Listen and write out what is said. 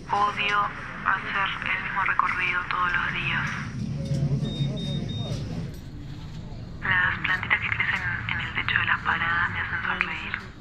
Odio hacer el mismo recorrido todos los días. Las plantitas que crecen en el techo de las paradas me hacen sonreír.